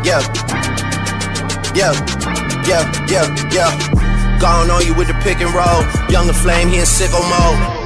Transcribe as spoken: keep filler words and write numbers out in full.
yeah, yeah, yeah, yeah, yeah. Gone on you with the pick and roll. Younger flame, he in sicko mode.